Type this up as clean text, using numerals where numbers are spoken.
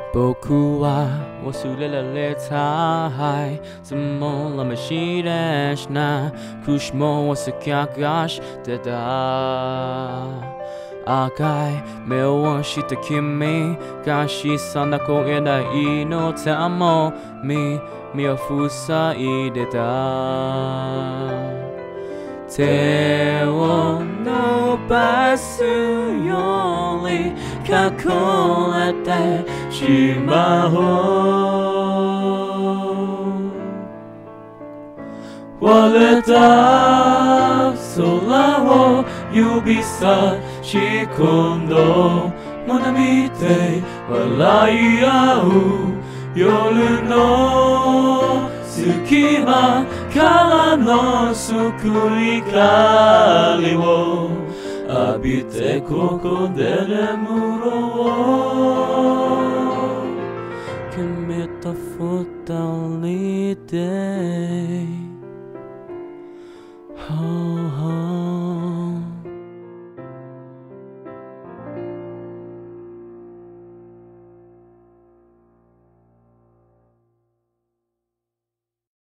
僕は忘れられたいつもらめしれしなくしも忘れかしてた赤い目をした君が小さな声ないのたも耳を塞いでた手を伸ばすより隠れてしまおう割れた空を指差し込んど胸見て笑い合う夜の隙間からの救い光を浴びてここで眠ろう君と二人で